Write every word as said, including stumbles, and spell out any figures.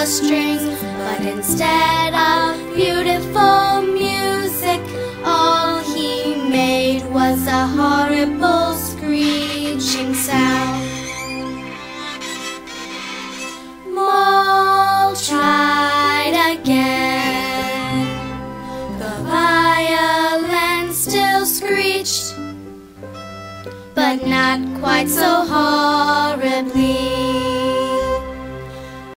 the strings, but instead of beautiful music, all he made was a horrible screeching sound. Mole tried again. The violin still screeched, but not quite so horribly.